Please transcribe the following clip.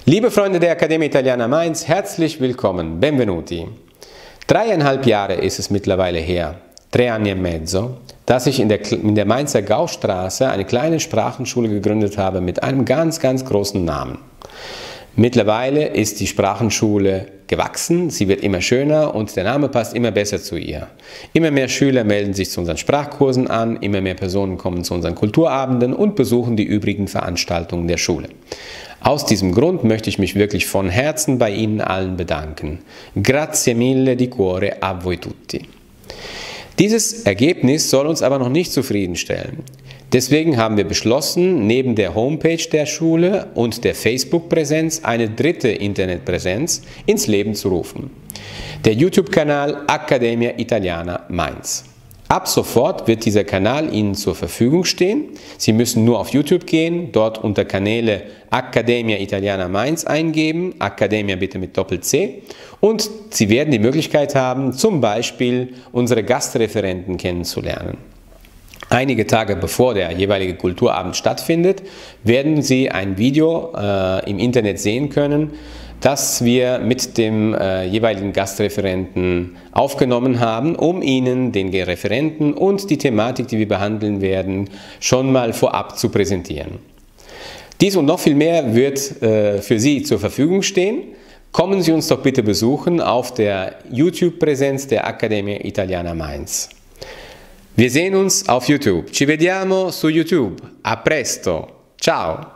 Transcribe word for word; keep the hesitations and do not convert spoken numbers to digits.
Liebe Freunde der Accademia Italiana Mainz, herzlich willkommen, benvenuti. Dreieinhalb Jahre ist es mittlerweile her, tre anni e mezzo, dass ich in der, in der Mainzer Gaustraße eine kleine Sprachenschule gegründet habe mit einem ganz, ganz großen Namen. Mittlerweile ist die Sprachenschule gewachsen, sie wird immer schöner und der Name passt immer besser zu ihr. Immer mehr Schüler melden sich zu unseren Sprachkursen an, immer mehr Personen kommen zu unseren Kulturabenden und besuchen die übrigen Veranstaltungen der Schule. Aus diesem Grund möchte ich mich wirklich von Herzen bei Ihnen allen bedanken. Grazie mille di cuore a voi tutti. Dieses Ergebnis soll uns aber noch nicht zufriedenstellen. Deswegen haben wir beschlossen, neben der Homepage der Schule und der Facebook-Präsenz eine dritte Internetpräsenz ins Leben zu rufen. Der YouTube-Kanal Accademia Italiana Mainz. Ab sofort wird dieser Kanal Ihnen zur Verfügung stehen. Sie müssen nur auf YouTube gehen, dort unter Kanäle Accademia Italiana Mainz eingeben, Accademia bitte mit Doppel-C, und Sie werden die Möglichkeit haben, zum Beispiel unsere Gastreferenten kennenzulernen. Einige Tage bevor der jeweilige Kulturabend stattfindet, werden Sie ein Video äh, im Internet sehen können, das wir mit dem äh, jeweiligen Gastreferenten aufgenommen haben, um Ihnen den Referenten und die Thematik, die wir behandeln werden, schon mal vorab zu präsentieren. Dies und noch viel mehr wird äh, für Sie zur Verfügung stehen. Kommen Sie uns doch bitte besuchen auf der YouTube-Präsenz der Accademia Italiana Mainz. Wir sehen uns auf YouTube. Ci vediamo su YouTube. A presto. Ciao.